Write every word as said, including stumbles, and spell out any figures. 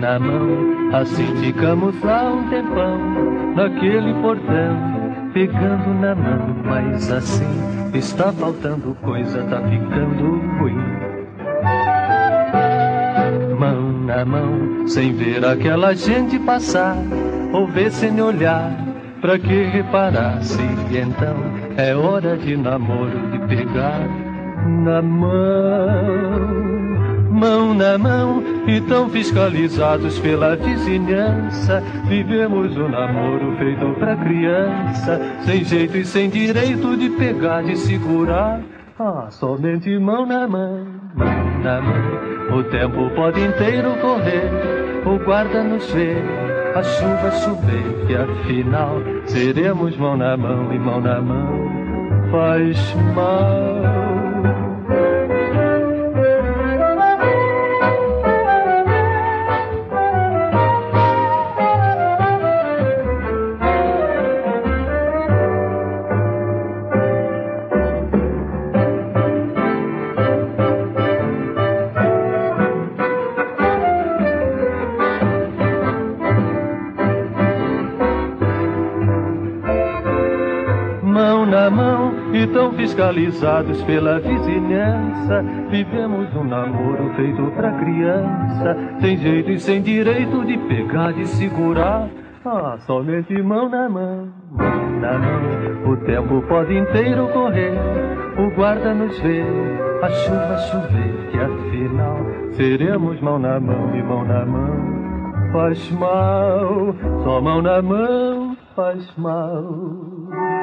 na mão, assim ficamos lá um tempão, naquele portão, pegando na mão, mas assim está faltando coisa, tá ficando ruim. Mão na mão, sem ver aquela gente passar, ou ver sem olhar, pra que reparar se então é hora de namoro, de pegar na mão. Mão na mão, e tão fiscalizados pela vizinhança, vivemos um namoro feito pra criança, sem jeito e sem direito de pegar, de segurar. Ah, somente mão na mão, mão na mão. O tempo pode inteiro correr, o guarda nos vê, a chuva chover, que afinal seremos mão na mão, e mão na mão faz mal. Mão na mão, e tão fiscalizados pela vizinhança, vivemos um namoro feito pra criança, sem jeito e sem direito de pegar, de segurar. Ah, somente mão na mão, mão na mão. O tempo pode inteiro correr, o guarda nos vê, a chuva chover, que afinal seremos mão na mão, e mão na mão faz mal. Só mão na mão faz mal.